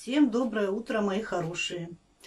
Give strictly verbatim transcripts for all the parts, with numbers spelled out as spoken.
Всем доброе утро, мои хорошие.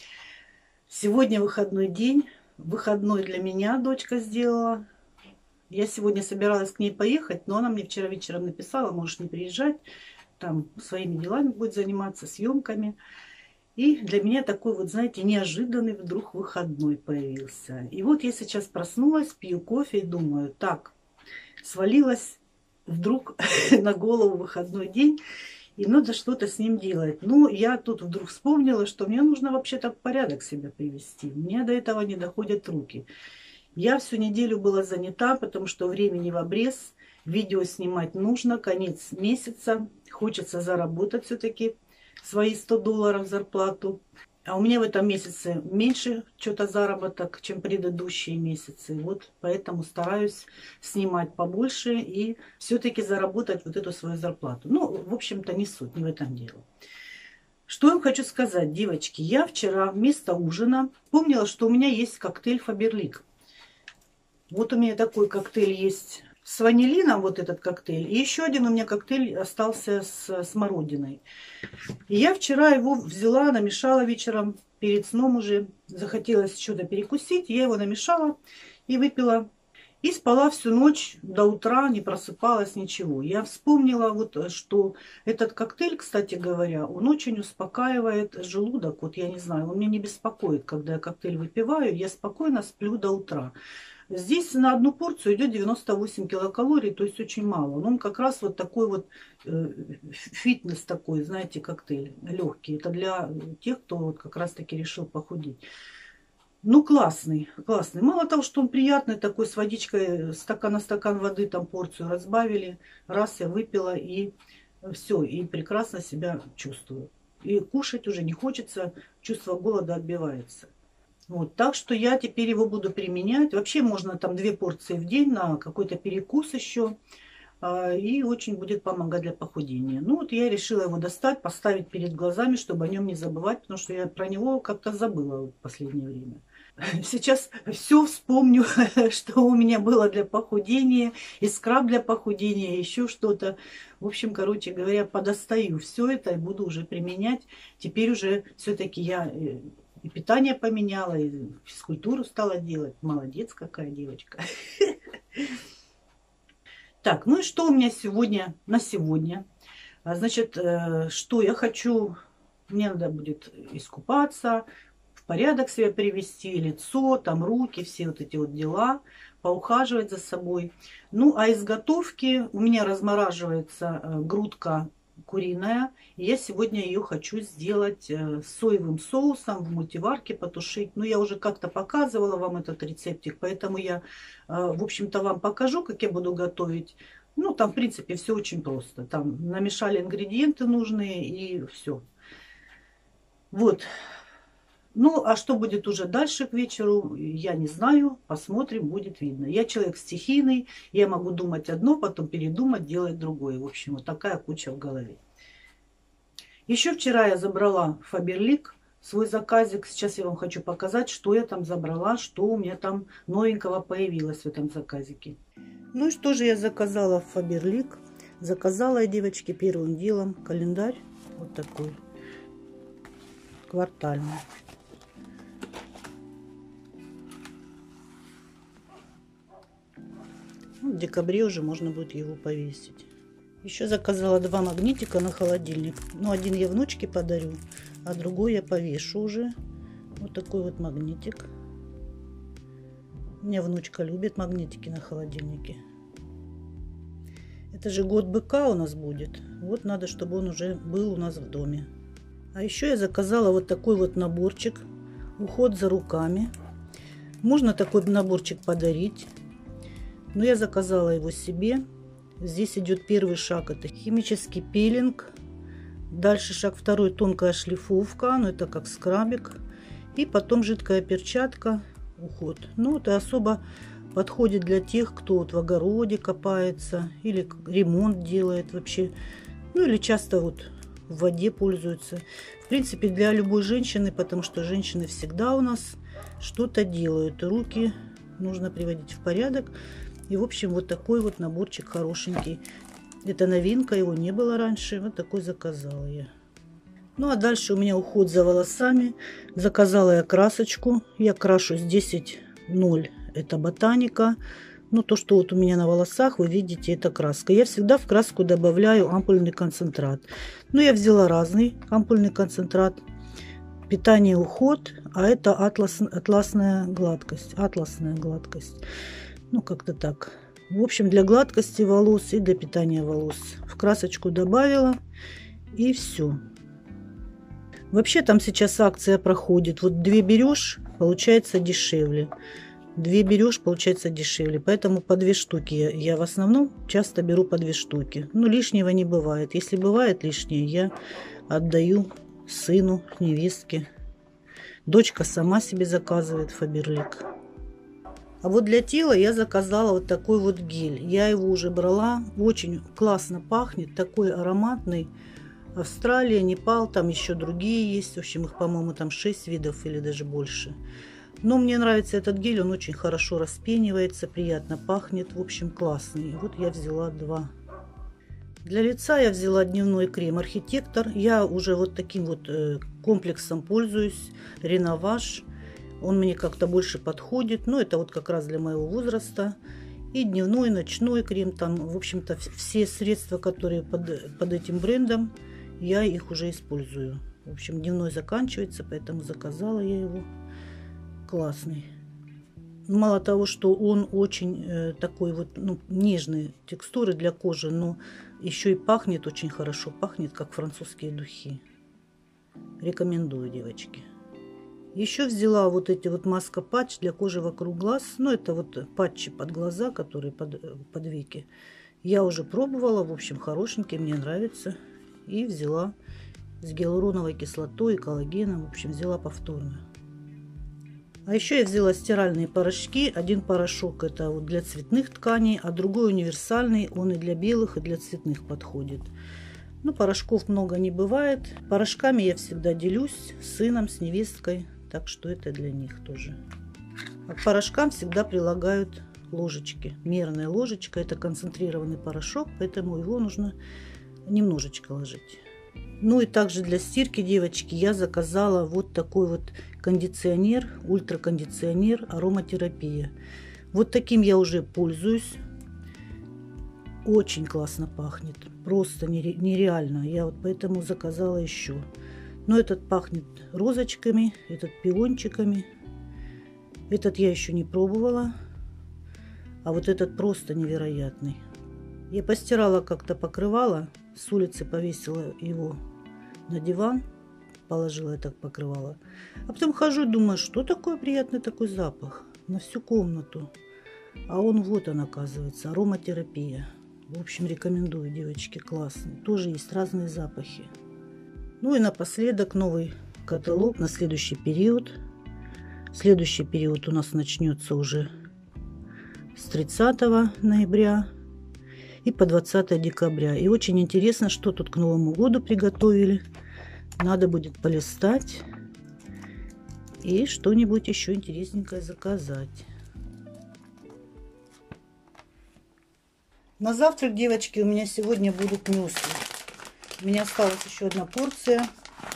Сегодня выходной день. Выходной для меня дочка сделала. Я сегодня собиралась к ней поехать, но она мне вчера вечером написала, можешь не приезжать. Там своими делами будет заниматься, съемками. И для меня такой вот, знаете, неожиданный вдруг выходной появился. И вот я сейчас проснулась, пью кофе и думаю, так, свалилась вдруг на голову выходной день. И надо что-то с ним делать. Ну, я тут вдруг вспомнила, что мне нужно вообще-то в порядок себя привести. Мне до этого не доходят руки. Я всю неделю была занята, потому что времени в обрез. Видео снимать нужно, конец месяца. Хочется заработать все-таки свои сто долларов зарплату. А у меня в этом месяце меньше что-то заработок, чем предыдущие месяцы. Вот поэтому стараюсь снимать побольше и все-таки заработать вот эту свою зарплату. Ну, в общем-то, не суть, не в этом дело. Что я вам хочу сказать, девочки. Я вчера вместо ужина помнила, что у меня есть коктейль Фаберлик. Вот у меня такой коктейль есть с ванилином, вот этот коктейль. И еще один у меня коктейль остался с смородиной. И я вчера его взяла, намешала вечером, перед сном уже. Захотелось что-то перекусить. Я его намешала и выпила. И спала всю ночь до утра, не просыпалась, ничего. Я вспомнила, вот, что этот коктейль, кстати говоря, он очень успокаивает желудок. Вот я не знаю, он меня не беспокоит, когда я коктейль выпиваю. Я спокойно сплю до утра. Здесь на одну порцию идет девяносто восемь килокалорий, то есть очень мало. Но он как раз вот такой вот э, фитнес такой, знаете, коктейль легкий. Это для тех, кто вот как раз таки решил похудеть. Ну, классный, классный. Мало того, что он приятный, такой с водичкой, стакан на стакан воды, там порцию разбавили. Раз я выпила, и все, и прекрасно себя чувствую. И кушать уже не хочется, чувство голода отбивается. Вот, так что я теперь его буду применять. Вообще можно там две порции в день на какой-то перекус еще. И очень будет помогать для похудения. Ну вот я решила его достать, поставить перед глазами, чтобы о нем не забывать, потому что я про него как-то забыла в последнее время. Сейчас все вспомню, что у меня было для похудения, и скраб для похудения, еще что-то. В общем, короче говоря, подостаю все это и буду уже применять. Теперь уже все-таки я и питание поменяла, и физкультуру стала делать. Молодец какая девочка. Так, ну и что у меня сегодня, на сегодня? Значит, что я хочу, мне надо будет искупаться, в порядок себя привести, лицо, там руки, все вот эти вот дела, поухаживать за собой. Ну, а из готовки у меня размораживается грудка куриная. И я сегодня ее хочу сделать с соевым соусом в мультиварке потушить. Ну, я уже как-то показывала вам этот рецептик, поэтому я, в общем-то, вам покажу, как я буду готовить. Ну, там, в принципе, все очень просто. Там намешали ингредиенты нужные и все. Вот. Ну, а что будет уже дальше к вечеру, я не знаю. Посмотрим, будет видно. Я человек стихийный, я могу думать одно, потом передумать, делать другое. В общем, вот такая куча в голове. Еще вчера я забрала Фаберлик, свой заказик. Сейчас я вам хочу показать, что я там забрала, что у меня там новенького появилось в этом заказике. Ну и что же я заказала в Фаберлик? Заказала я, девочки, первым делом календарь вот такой, квартальный. В декабре уже можно будет его повесить. Еще заказала два магнитика на холодильник. Ну, один я внучке подарю, а другой я повешу уже. Вот такой вот магнитик. У меня внучка любит магнитики на холодильнике. Это же год быка у нас будет. Вот надо, чтобы он уже был у нас в доме. А еще я заказала вот такой вот наборчик. Уход за руками. Можно такой наборчик подарить. Но я заказала его себе. Здесь идет первый шаг, это химический пилинг. Дальше шаг второй, тонкая шлифовка, ну это как скрабик. И потом жидкая перчатка, уход. Ну это особо подходит для тех, кто вот в огороде копается или ремонт делает вообще. Ну или часто вот в воде пользуются. В принципе, для любой женщины, потому что женщины всегда у нас что-то делают. Руки нужно приводить в порядок. И, в общем, вот такой вот наборчик хорошенький. Это новинка, его не было раньше. Вот такой заказала я. Ну а дальше у меня уход за волосами. Заказала я красочку. Я крашу с десять ноль. Это ботаника. Ну то, что вот у меня на волосах, вы видите, это краска. Я всегда в краску добавляю ампульный концентрат. Ну я взяла разный ампульный концентрат. Питание, уход. А это атлас, атласная гладкость. Атласная гладкость. Ну как-то так. В общем, для гладкости волос и для питания волос. В красочку добавила. И все. Вообще там сейчас акция проходит. Вот две берешь, получается дешевле. Две берешь, получается дешевле. Поэтому по две штуки. Я, я в основном часто беру по две штуки. Ну, лишнего не бывает. Если бывает лишнее, я отдаю сыну, невестке. Дочка сама себе заказывает Фаберлик. А вот для тела я заказала вот такой вот гель. Я его уже брала. Очень классно пахнет. Такой ароматный. Австралия, Непал, там еще другие есть. В общем, их, по-моему, там шесть видов или даже больше. Но мне нравится этот гель. Он очень хорошо распенивается, приятно пахнет. В общем, классный. Вот я взяла два. Для лица я взяла дневной крем Архитектор. Я уже вот таким вот комплексом пользуюсь. Реноваж. Он мне как-то больше подходит. Но это вот как раз для моего возраста. И дневной, ночной крем. Там, в общем-то, все средства, которые под, под этим брендом, я их уже использую. В общем, дневной заканчивается, поэтому заказала я его. Классный. Мало того, что он очень э, такой вот, ну, нежной текстуры для кожи, но еще и пахнет очень хорошо. Пахнет, как французские духи. Рекомендую, девочки. Еще взяла вот эти вот маска-патч для кожи вокруг глаз. Ну, это вот патчи под глаза, которые под, под веки. Я уже пробовала. В общем, хорошенькие, мне нравится. И взяла с гиалуроновой кислотой и коллагеном. В общем, взяла повторно. А еще я взяла стиральные порошки. Один порошок это вот для цветных тканей, а другой универсальный. Он и для белых, и для цветных подходит. Ну, порошков много не бывает. Порошками я всегда делюсь с сыном, с невесткой. Так что это для них тоже. А к порошкам всегда прилагают ложечки. Мерная ложечка. Это концентрированный порошок, поэтому его нужно немножечко ложить. Ну и также для стирки, девочки, я заказала вот такой вот кондиционер, ультракондиционер ароматерапия. Вот таким я уже пользуюсь. Очень классно пахнет. Просто нереально. Я вот поэтому заказала еще. Но этот пахнет розочками, этот пиончиками. Этот я еще не пробовала. А вот этот просто невероятный. Я постирала как-то покрывало. С улицы повесила его на диван. Положила я так покрывало. А потом хожу и думаю, что такое приятный такой запах. На всю комнату. А он вот он, оказывается. Ароматерапия. В общем, рекомендую, девочки, классный. Тоже есть разные запахи. Ну и напоследок новый каталог на следующий период. Следующий период у нас начнется уже с тридцатого ноября и по двадцатое декабря. И очень интересно, что тут к Новому году приготовили. Надо будет полистать и что-нибудь еще интересненькое заказать. На завтрак, девочки, у меня сегодня будут мюсли. У меня осталась еще одна порция.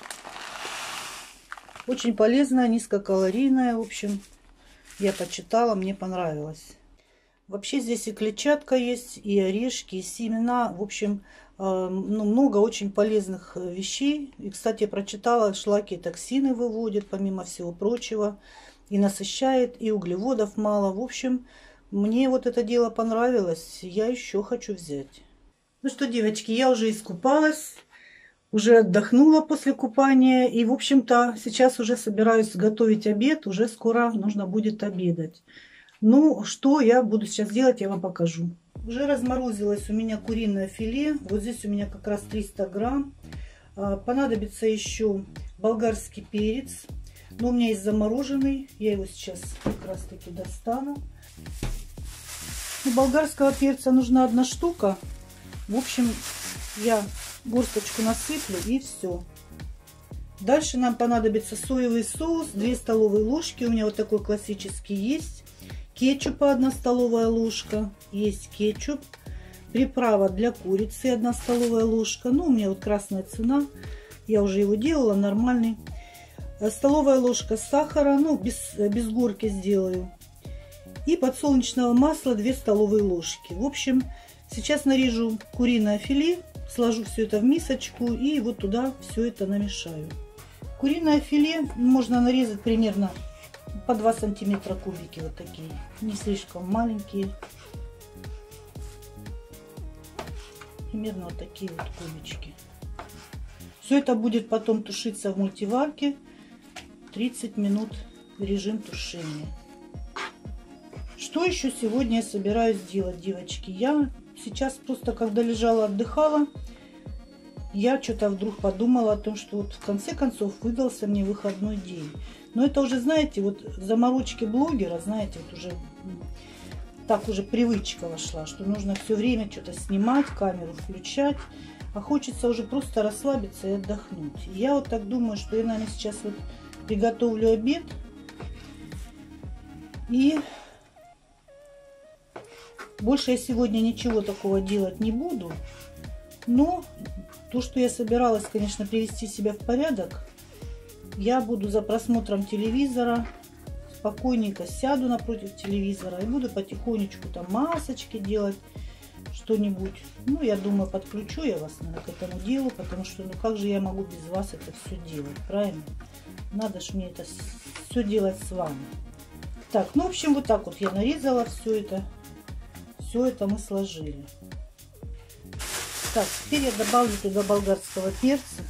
Очень полезная, низкокалорийная. В общем, я почитала, мне понравилось. Вообще здесь и клетчатка есть, и орешки, и семена. В общем, ну, много очень полезных вещей. И, кстати, я прочитала, шлаки и токсины выводит, помимо всего прочего. И насыщает, и углеводов мало. В общем, мне вот это дело понравилось. Я еще хочу взять. Ну что, девочки, я уже искупалась. Уже отдохнула после купания. И, в общем-то, сейчас уже собираюсь готовить обед. Уже скоро нужно будет обедать. Ну, что я буду сейчас делать, я вам покажу. Уже разморозилось у меня куриное филе. Вот здесь у меня как раз триста грамм. Понадобится еще болгарский перец. Но у меня есть замороженный. Я его сейчас как раз таки достану. У болгарского перца нужна одна штука. В общем, я горсточку насыплю и все. Дальше нам понадобится соевый соус. две столовые ложки. У меня вот такой классический есть. Кетчупа одна столовая ложка. Есть кетчуп. Приправа для курицы одна столовая ложка. Ну, у меня вот красная цена. Я уже его делала, нормальный. Столовая ложка сахара, ну, без, без горки сделаю. И подсолнечного масла две столовые ложки. В общем, сейчас нарежу куриное филе, сложу все это в мисочку и вот туда все это намешаю. Куриное филе можно нарезать примерно по два сантиметра кубики, вот такие, не слишком маленькие. Примерно вот такие вот кубички. Все это будет потом тушиться в мультиварке тридцать минут, режим тушения. Что еще сегодня я собираюсь делать, девочки? Я сейчас просто, когда лежала, отдыхала, я что-то вдруг подумала о том, что вот в конце концов выдался мне выходной день. Но это уже, знаете, вот заморочки блогера, знаете, вот уже так уже привычка вошла, что нужно все время что-то снимать, камеру включать, а хочется уже просто расслабиться и отдохнуть. И я вот так думаю, что я, наверное, сейчас вот приготовлю обед и больше я сегодня ничего такого делать не буду. Но то, что я собиралась, конечно, привести себя в порядок, я буду за просмотром телевизора спокойненько сяду напротив телевизора и буду потихонечку там масочки делать, что-нибудь. Ну, я думаю, подключу я вас, наверное, к этому делу, потому что, ну, как же я могу без вас это все делать, правильно? Надо ж мне это все делать с вами. Так, ну, в общем, вот так вот я нарезала все это. Все это мы сложили. Так, теперь я добавлю туда болгарского перца.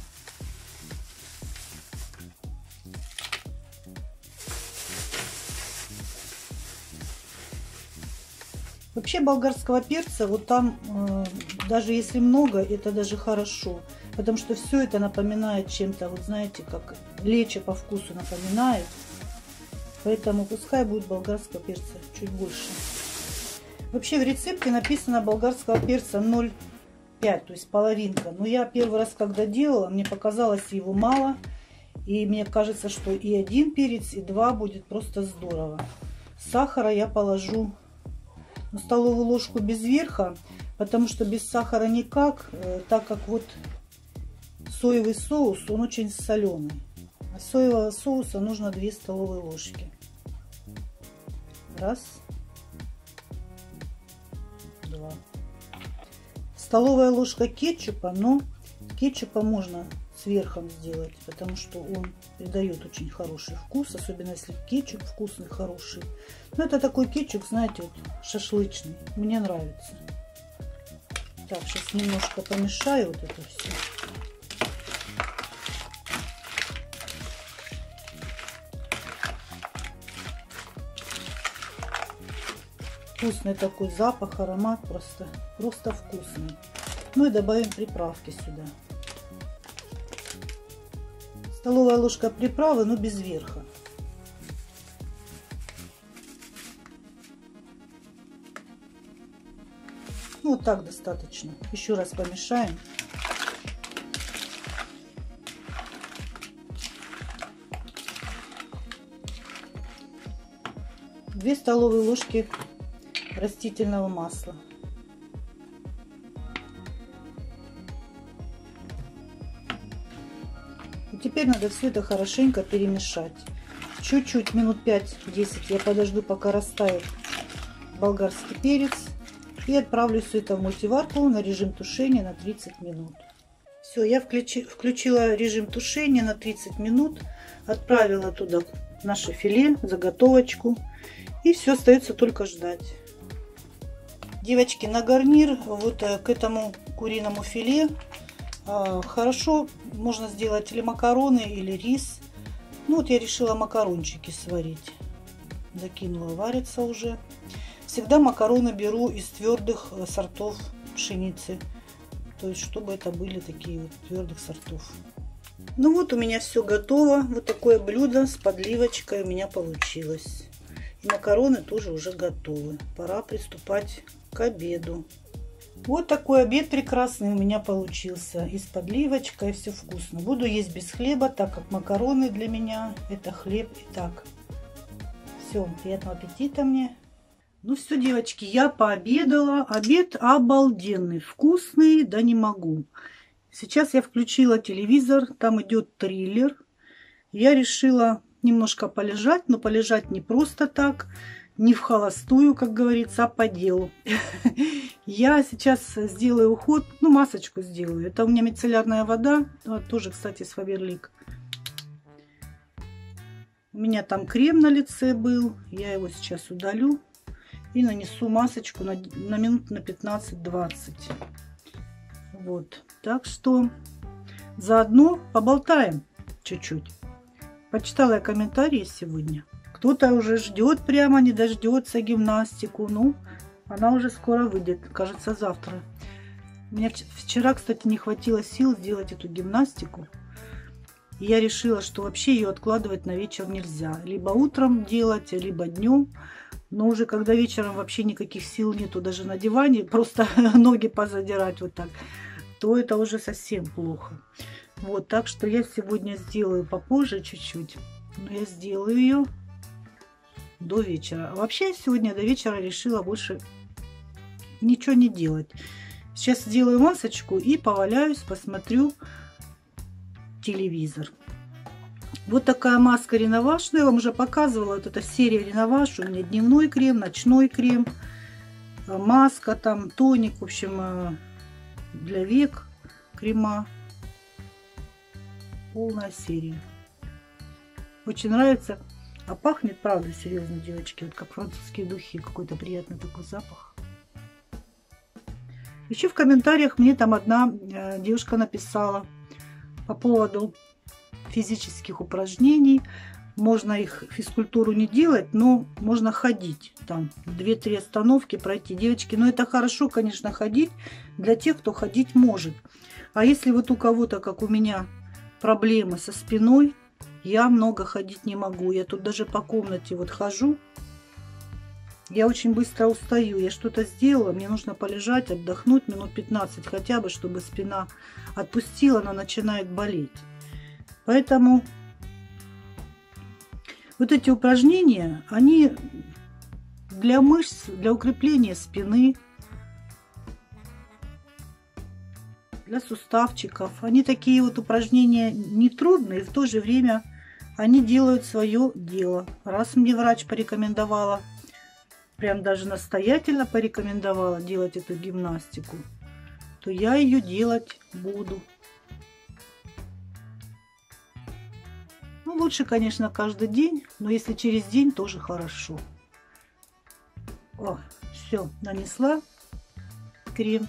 Вообще болгарского перца, вот там, э, даже если много, это даже хорошо. Потому что все это напоминает чем-то, вот знаете, как лечо по вкусу напоминает. Поэтому пускай будет болгарского перца чуть больше. Вообще в рецепте написано болгарского перца ноль целых пять, то есть половинка. Но я первый раз, когда делала, мне показалось его мало. И мне кажется, что и один перец, и два будет просто здорово. Сахара я положу на столовую ложку без верха, потому что без сахара никак, так как вот соевый соус, он очень соленый. А соевого соуса нужно две столовые ложки. Раз. Два. Столовая ложка кетчупа, но кетчупа можно с верхом сделать, потому что он придает очень хороший вкус, особенно если кетчуп вкусный, хороший. Но это такой кетчуп, знаете, вот шашлычный. Мне нравится. Так, сейчас немножко помешаю вот это все. Вкусный такой запах, аромат, просто, просто вкусный. Ну и добавим приправки сюда. Столовая ложка приправы, но без верха. Ну, вот так достаточно. Еще раз помешаем. Две столовые ложки растительного масла. И теперь надо все это хорошенько перемешать. Чуть-чуть, минут пять-десять я подожду, пока растает болгарский перец. И отправлю все это в мультиварку на режим тушения на тридцать минут. Все, я включи, включила режим тушения на тридцать минут. Отправила туда наше филе, заготовочку. И все, остается только ждать. Девочки, на гарнир вот к этому куриному филе хорошо можно сделать или макароны, или рис. Ну вот я решила макарончики сварить. Закинула, варятся уже. Всегда макароны беру из твердых сортов пшеницы. То есть, чтобы это были такие вот твердых сортов. Ну вот у меня все готово. Вот такое блюдо с подливочкой у меня получилось. И макароны тоже уже готовы. Пора приступать к обеду. Вот такой обед прекрасный у меня получился. И с подливочкой, все вкусно. Буду есть без хлеба, так как макароны для меня это хлеб и так. Все, приятного аппетита мне. Ну все, девочки, я пообедала. Обед обалденный, вкусный, да не могу. Сейчас я включила телевизор, там идет триллер. Я решила немножко полежать, но полежать не просто так, не в холостую, как говорится, а по делу. Я сейчас сделаю уход, ну, масочку сделаю. Это у меня мицеллярная вода, тоже, кстати, с Фаберлик. У меня там крем на лице был, я его сейчас удалю и нанесу масочку на, на минут на пятнадцать-двадцать. Вот, так что заодно поболтаем чуть-чуть. Почитала я комментарии сегодня. Кто-то уже ждет, прямо не дождется гимнастику. Ну, она уже скоро выйдет, кажется, завтра. Мне вчера, кстати, не хватило сил сделать эту гимнастику. И я решила, что вообще ее откладывать на вечер нельзя. Либо утром делать, либо днем. Но уже когда вечером вообще никаких сил нету даже на диване, просто ноги позадирать вот так, то это уже совсем плохо. Вот, так что я сегодня сделаю попозже чуть-чуть. Но я сделаю ее до вечера. А вообще я сегодня до вечера решила больше ничего не делать. Сейчас сделаю масочку и поваляюсь, посмотрю телевизор. Вот такая маска Реноваш. Ну, я вам уже показывала. Вот эта серия Реноваш. У меня дневной крем, ночной крем, маска, там тоник, в общем, для век крема. Полная серия. Очень нравится. А пахнет, правда, серьезно, девочки. Вот как французские духи. Какой-то приятный такой запах. Еще в комментариях мне там одна девушка написала по поводу физических упражнений. Можно их, физкультуру не делать, но можно ходить. Там две-три остановки пройти. Девочки, ну это хорошо, конечно, ходить для тех, кто ходить может. А если вот у кого-то, как у меня, проблемы со спиной, я много ходить не могу. Я тут даже по комнате вот хожу. Я очень быстро устаю. Я что-то сделала, мне нужно полежать, отдохнуть минут пятнадцать хотя бы, чтобы спина отпустила, она начинает болеть. Поэтому вот эти упражнения, они для мышц, для укрепления спины, для суставчиков. Они такие вот упражнения нетрудные, в то же время они делают свое дело. Раз мне врач порекомендовала, прям даже настоятельно порекомендовала делать эту гимнастику, то я ее делать буду. Ну, лучше, конечно, каждый день, но если через день, тоже хорошо. О, все, нанесла крем.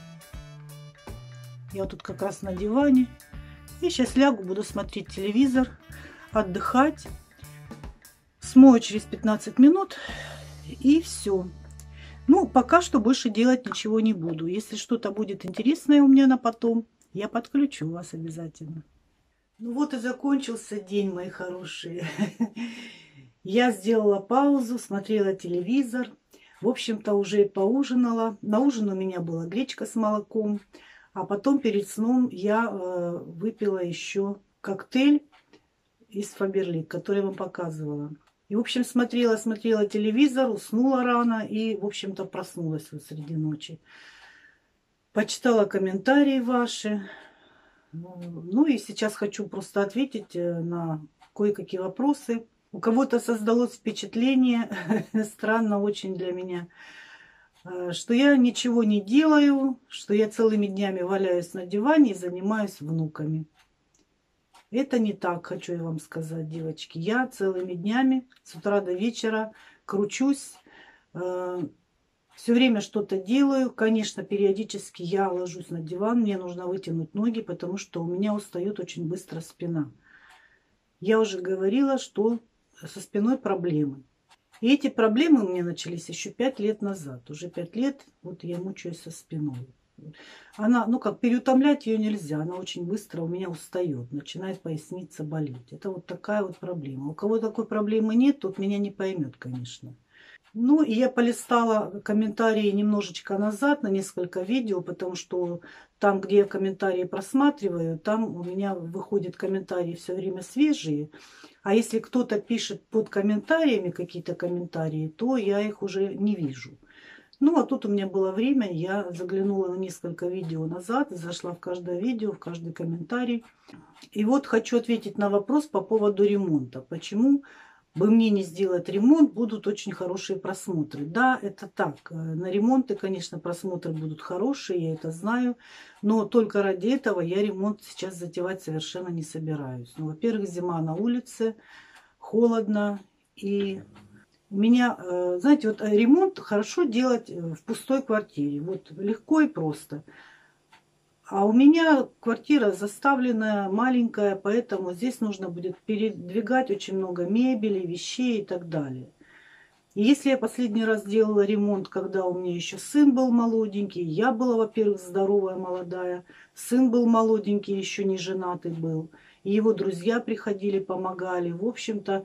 Я вот тут как раз на диване. И сейчас лягу, буду смотреть телевизор, отдыхать. Смою через пятнадцать минут. И все. Ну, пока что больше делать ничего не буду. Если что-то будет интересное у меня на потом, я подключу вас обязательно. Ну вот и закончился день, мои хорошие. Я сделала паузу, смотрела телевизор. В общем-то, уже поужинала. На ужин у меня была гречка с молоком. А потом перед сном я э, выпила еще коктейль из Фаберлик, который я вам показывала. И, в общем, смотрела, смотрела телевизор, уснула рано и, в общем-то, проснулась вот среди ночи. Почитала комментарии ваши. Ну и сейчас хочу просто ответить на кое-какие вопросы. У кого-то создалось впечатление, странно очень для меня, что я ничего не делаю, что я целыми днями валяюсь на диване и занимаюсь внуками. Это не так, хочу я вам сказать, девочки. Я целыми днями с утра до вечера кручусь, э, все время что-то делаю. Конечно, периодически я ложусь на диван, мне нужно вытянуть ноги, потому что у меня устает очень быстро спина. Я уже говорила, что со спиной проблемы. И эти проблемы у меня начались еще пять лет назад. Уже пять лет вот я мучаюсь со спиной. Она, ну как, переутомлять ее нельзя. Она очень быстро у меня устает. Начинает поясница болеть. Это вот такая вот проблема. У кого такой проблемы нет, тот меня не поймет, конечно. Ну, и я полистала комментарии немножечко назад на несколько видео, потому что там, где я комментарии просматриваю, там у меня выходят комментарии все время свежие. А если кто-то пишет под комментариями какие-то комментарии, то я их уже не вижу. Ну, а тут у меня было время, я заглянула на несколько видео назад, зашла в каждое видео, в каждый комментарий. И вот хочу ответить на вопрос по поводу ремонта. Почему бы мне не сделать ремонт, будут очень хорошие просмотры. Да, это так. На ремонты, конечно, просмотры будут хорошие, я это знаю. Но только ради этого я ремонт сейчас затевать совершенно не собираюсь. Ну, во-первых, зима на улице, холодно. И у меня, знаете, вот ремонт хорошо делать в пустой квартире. Вот легко и просто. А у меня квартира заставленная, маленькая, поэтому здесь нужно будет передвигать очень много мебели, вещей и так далее. И если я последний раз делала ремонт, когда у меня еще сын был молоденький, я была, во-первых, здоровая, молодая, сын был молоденький, еще не женатый был, и его друзья приходили, помогали. В общем-то,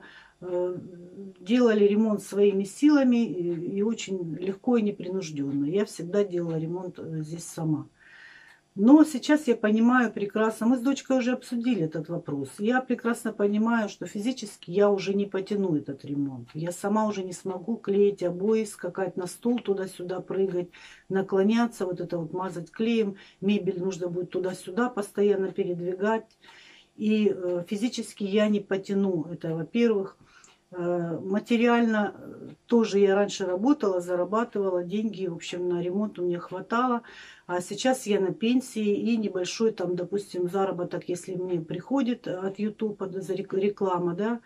делали ремонт своими силами и очень легко и непринужденно. Я всегда делала ремонт здесь сама. Но сейчас я понимаю прекрасно, мы с дочкой уже обсудили этот вопрос, я прекрасно понимаю, что физически я уже не потяну этот ремонт. Я сама уже не смогу клеить обои, скакать на стул, туда-сюда прыгать, наклоняться, вот это вот мазать клеем. Мебель нужно будет туда-сюда постоянно передвигать. И физически я не потяну это, во-первых. Материально тоже я раньше работала, зарабатывала деньги, в общем, на ремонт у меня хватало. А сейчас я на пенсии и небольшой там, допустим, заработок, если мне приходит от YouTube за реклама, да,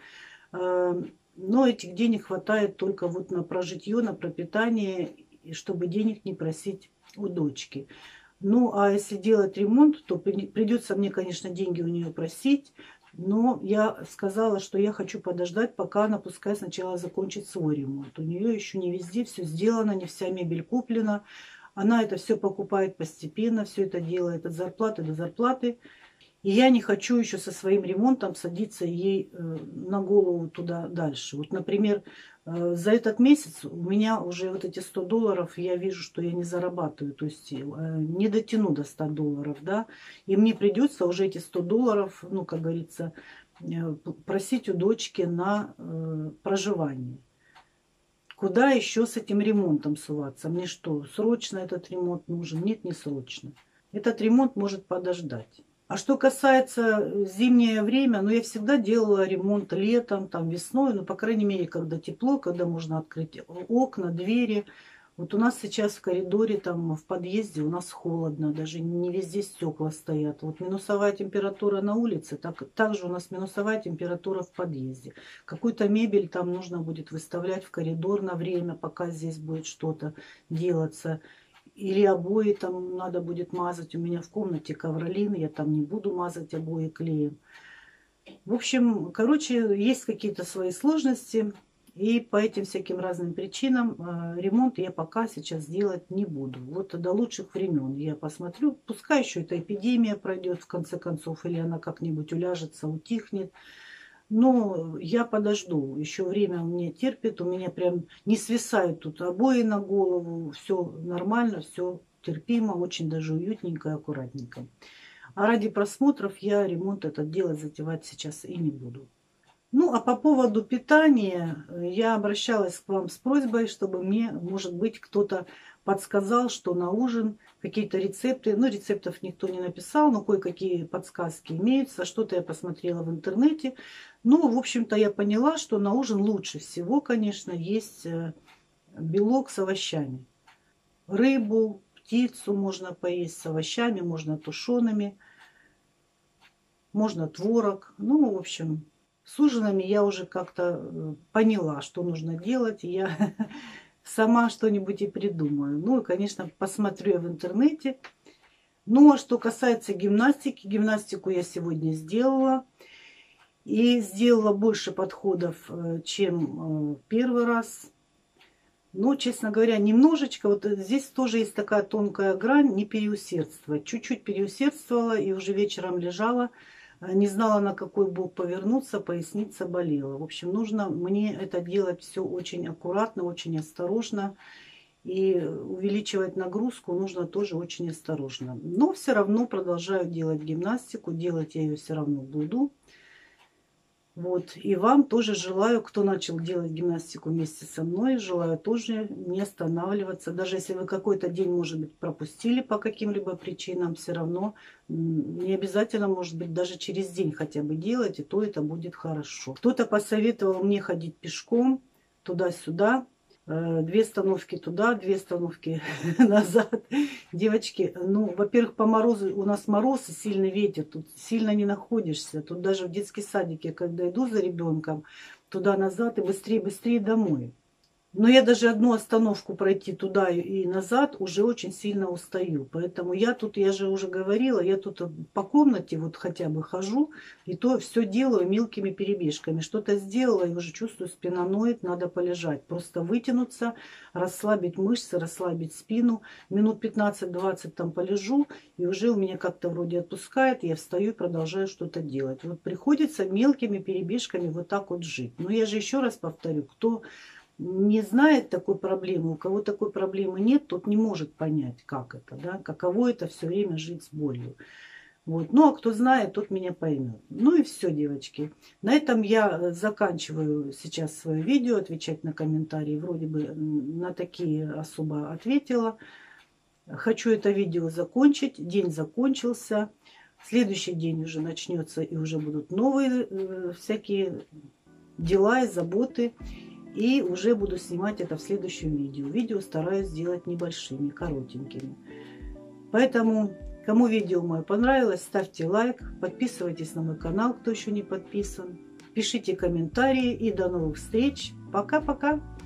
но этих денег хватает только вот на прожитье, на пропитание, чтобы денег не просить у дочки. Ну, а если делать ремонт, то придется мне, конечно, деньги у нее просить. Но я сказала, что я хочу подождать, пока она пускай сначала закончит свой ремонт. У нее еще не везде все сделано, не вся мебель куплена. Она это все покупает постепенно, все это делает от зарплаты до зарплаты. И я не хочу еще со своим ремонтом садиться ей на голову туда дальше. Вот, например, за этот месяц у меня уже вот эти сто долларов, я вижу, что я не зарабатываю. То есть не дотяну до ста долларов, да. И мне придется уже эти сто долларов, ну, как говорится, просить у дочки на проживание. Куда еще с этим ремонтом суваться? Мне что, срочно этот ремонт нужен? Нет, не срочно. Этот ремонт может подождать. А что касается зимнее время, ну, я всегда делала ремонт летом, там, весной, ну, по крайней мере, когда тепло, когда можно открыть окна, двери. Вот у нас сейчас в коридоре, там, в подъезде у нас холодно, даже не везде стекла стоят. Вот минусовая температура на улице, так, также у нас минусовая температура в подъезде. Какую-то мебель там нужно будет выставлять в коридор на время, пока здесь будет что-то делаться. Или обои там надо будет мазать. У меня в комнате ковролин, я там не буду мазать обои клеем. В общем, короче, есть какие-то свои сложности. И по этим всяким разным причинам ремонт я пока сейчас делать не буду. Вот до лучших времен я посмотрю. Пускай еще эта эпидемия пройдет в конце концов, или она как-нибудь уляжется, утихнет. Но я подожду. Еще время у меня терпит. У меня прям не свисают тут обои на голову. Все нормально, все терпимо, очень даже уютненько и аккуратненько. А ради просмотров я ремонт этот делать, затевать сейчас и не буду. Ну, а по поводу питания, я обращалась к вам с просьбой, чтобы мне, может быть, кто-то подсказал, что на ужин, какие-то рецепты. Ну, рецептов никто не написал, но кое-какие подсказки имеются. Что-то я посмотрела в интернете. Ну, в общем-то, я поняла, что на ужин лучше всего, конечно, есть белок с овощами. Рыбу, птицу можно поесть с овощами, можно тушеными, можно творог. Ну, в общем... С ужинами я уже как-то поняла, что нужно делать. Я сама что-нибудь и придумаю. Ну и, конечно, посмотрю я в интернете. Ну, а что касается гимнастики, гимнастику я сегодня сделала. И сделала больше подходов, чем первый раз. Но, честно говоря, немножечко, вот здесь тоже есть такая тонкая грань, не переусердствовать. Чуть-чуть переусердствовала и уже вечером лежала. Не знала, на какой бок повернуться, поясница болела. В общем, нужно мне это делать все очень аккуратно, очень осторожно. И увеличивать нагрузку нужно тоже очень осторожно. Но все равно продолжаю делать гимнастику. Делать я ее все равно буду. Вот. И вам тоже желаю, кто начал делать гимнастику вместе со мной, желаю тоже не останавливаться. Даже если вы какой-то день, может быть, пропустили по каким-либо причинам, все равно не обязательно, может быть, даже через день хотя бы делать, и то это будет хорошо. Кто-то посоветовал мне ходить пешком туда-сюда. Две остановки туда, две остановки назад. Девочки, ну, во-первых, по морозу, у нас мороз и сильный ветер, тут сильно не находишься. Тут даже в детский садике, когда иду за ребенком, туда-назад и быстрее-быстрее домой. Но я даже одну остановку пройти туда и назад уже очень сильно устаю. Поэтому я тут, я же уже говорила, я тут по комнате вот хотя бы хожу, и то все делаю мелкими перебежками. Что-то сделала, и уже чувствую, спина ноет, надо полежать. Просто вытянуться, расслабить мышцы, расслабить спину. Минут пятнадцать-двадцать там полежу, и уже у меня как-то вроде отпускает, я встаю и продолжаю что-то делать. Вот приходится мелкими перебежками вот так вот жить. Но я же еще раз повторю, кто не знает такой проблемы, у кого такой проблемы нет, тот не может понять, как это, да, каково это все время жить с болью. Вот. Ну, а кто знает, тот меня поймет. Ну и все, девочки. На этом я заканчиваю сейчас свое видео, отвечать на комментарии. Вроде бы на такие особо ответила. Хочу это видео закончить. День закончился. Следующий день уже начнется, и уже будут новые э, всякие дела и заботы. И уже буду снимать это в следующем видео. Видео стараюсь сделать небольшими, коротенькими. Поэтому, кому видео мое понравилось, ставьте лайк, подписывайтесь на мой канал, кто еще не подписан. Пишите комментарии и до новых встреч. Пока-пока.